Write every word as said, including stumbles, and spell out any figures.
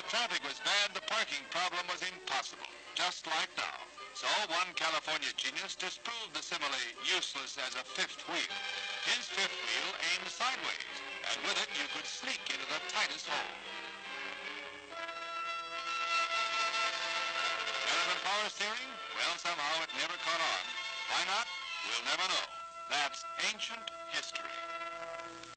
traffic was bad, the parking problem was impossible, just like now. So one California genius disproved the simile useless as a fifth wheel. His fifth wheel aimed sideways, and with it you could sneak into the tightest hole. Element power steering? Well, somehow it never caught on. Why not? We'll never know. That's ancient history.